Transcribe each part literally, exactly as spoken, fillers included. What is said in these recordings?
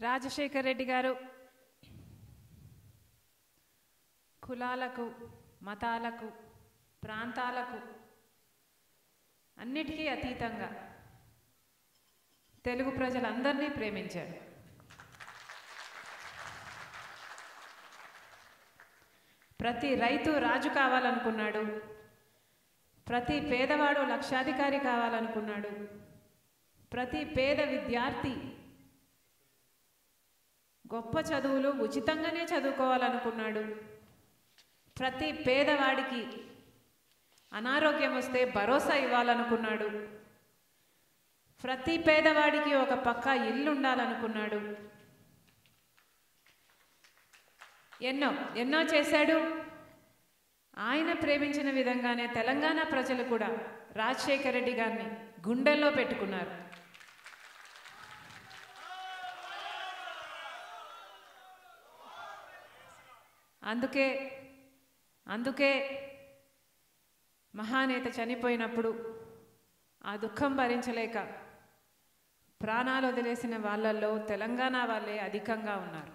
రాజశేఖర్ రెడ్డి గారు కులాలకు మతాలకు ప్రాంతాలకు అన్నిటికీ అతీతంగా తెలుగు ప్రజలందరినీ ప్రేమించారు. ప్రతి రైతు రాజు కావాలనుకున్నాడు, ప్రతి పేదవాడు లక్షాధికారి కావాలనుకున్నాడు, ప్రతి పేద విద్యార్థి గొప్ప చదువులు ఉచితంగానే చదువుకోవాలనుకున్నాడు, ప్రతి పేదవాడికి అనారోగ్యం వస్తే భరోసా ఇవ్వాలనుకున్నాడు, ప్రతి పేదవాడికి ఒక పక్క ఇల్లు ఉండాలనుకున్నాడు. ఎన్నో ఎన్నో చేశాడు. ఆయన ప్రేమించిన విధంగానే తెలంగాణ ప్రజలు కూడా రాజశేఖర్ రెడ్డి గారిని గుండెల్లో పెట్టుకున్నారు. అందుకే అందుకే మహానేత చనిపోయినప్పుడు ఆ దుఃఖం భరించలేక ప్రాణాలు వదిలేసిన వాళ్ళల్లో తెలంగాణ వాళ్ళే అధికంగా ఉన్నారు.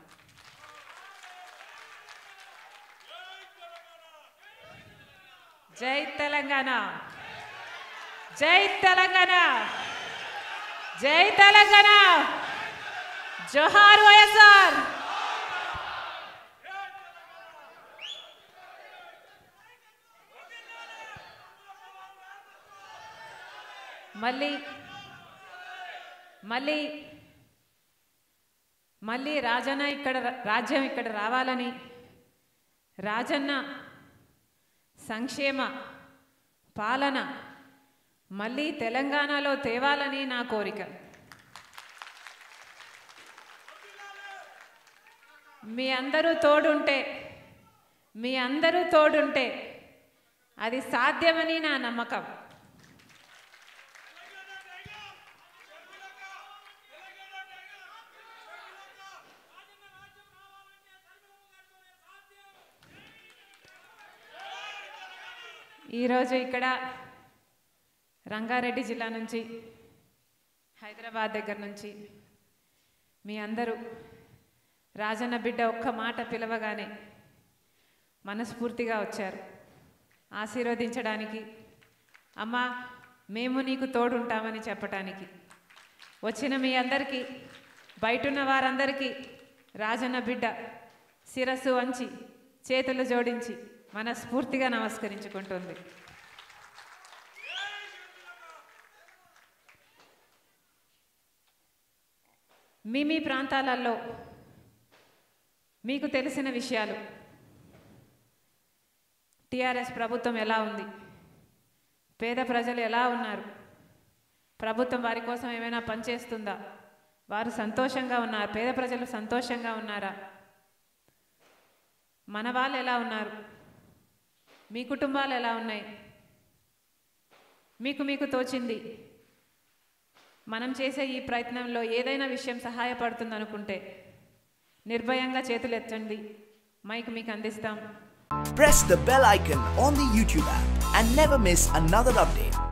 జై తెలంగాణ, జై తెలంగాణ, జై తెలంగాణ, జోహార్ వైఎస్ఆర్. మళ్ళీ మళ్ళీ మళ్ళీ రాజన్న ఇక్కడ రాజ్యం ఇక్కడ రావాలని, రాజన్న సంక్షేమ పాలన మళ్ళీ తెలంగాణలో తేవాలని నా కోరిక. మీ అందరూ తోడుంటే మీ అందరూ తోడుంటే అది సాధ్యమని నా నమ్మకం. ఈరోజు ఇక్కడ రంగారెడ్డి జిల్లా నుంచి, హైదరాబాద్ దగ్గర నుంచి మీ అందరూ రాజన్న బిడ్డ ఒక్క మాట పిలవగానే మనస్ఫూర్తిగా వచ్చారు ఆశీర్వదించడానికి, అమ్మా మేము నీకు తోడుంటామని చెప్పటానికి. వచ్చిన మీ అందరికీ, బయటున్న వారందరికీ రాజన్న బిడ్డ శిరస్సు వంచి చేతులు జోడించి మనస్ఫూర్తిగా నమస్కరించుకుంటుంది. మీ మీ ప్రాంతాలలో మీకు తెలిసిన విషయాలు, టీఆర్ఎస్ ప్రభుత్వం ఎలా ఉంది, పేద ప్రజలు ఎలా ఉన్నారు, ప్రభుత్వం వారి కోసం ఏమైనా పనిచేస్తుందా, వారు సంతోషంగా ఉన్నారు, పేద ప్రజలు సంతోషంగా ఉన్నారా, మన వాళ్ళు ఎలా ఉన్నారు, మీ కుటుంబాలు ఎలా ఉన్నాయి, మీకు మీకు తోచింది మనం చేసే ఈ ప్రయత్నంలో ఏదైనా విషయం సహాయపడుతుంది అనుకుంటే నిర్భయంగా చేతులు ఎత్తండి, మైక్ మీకు అందిస్తాం. Press the bell icon on the YouTube app and never miss another update.